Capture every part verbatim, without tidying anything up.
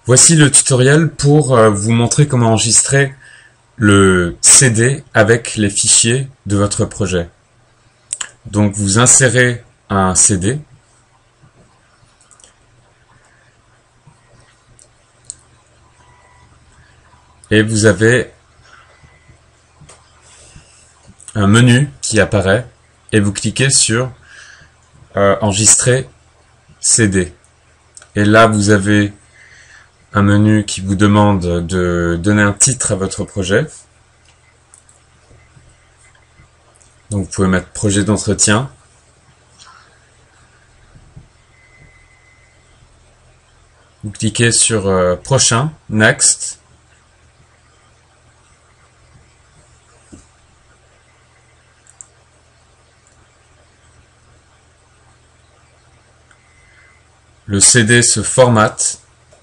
Voici le tutoriel pour euh, vous montrer comment enregistrer le C D avec les fichiers de votre projet. Donc vous insérez un C D. Et vous avez un menu qui apparaît et vous cliquez sur euh, enregistrer C D. Et là vous avez un menu qui vous demande de donner un titre à votre projet. Donc vous pouvez mettre projet d'entretien. Vous cliquez sur euh, prochain, next. Le C D se formate.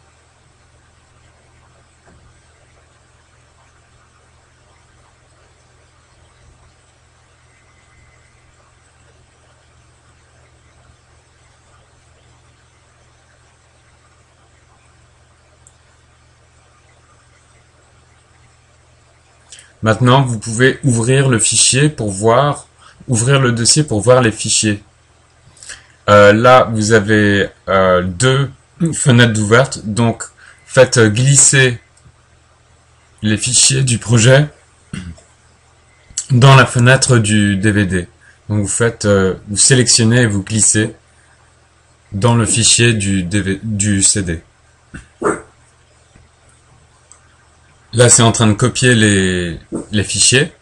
Maintenant, vous pouvez ouvrir le fichier pour voir, ouvrir le dossier pour voir les fichiers. Euh, là, vous avez euh, deux fenêtres ouvertes, donc faites glisser les fichiers du projet dans la fenêtre du D V D. Donc vous faites, euh, vous sélectionnez et vous glissez dans le fichier du, D V D, du C D. Là, c'est en train de copier les, les fichiers.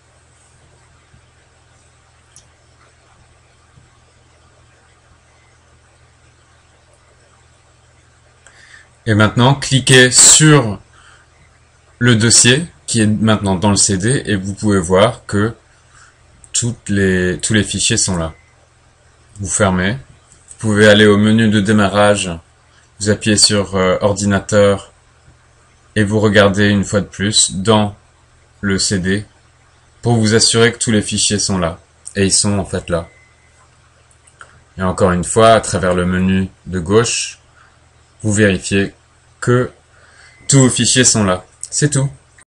Et maintenant, cliquez sur le dossier qui est maintenant dans le C D et vous pouvez voir que toutes les, tous les fichiers sont là. Vous fermez. Vous pouvez aller au menu de démarrage. Vous appuyez sur euh, ordinateur et vous regardez une fois de plus dans le C D pour vous assurer que tous les fichiers sont là. Et ils sont en fait là. Et encore une fois, à travers le menu de gauche, vous vérifiez que tous vos fichiers sont là. C'est tout.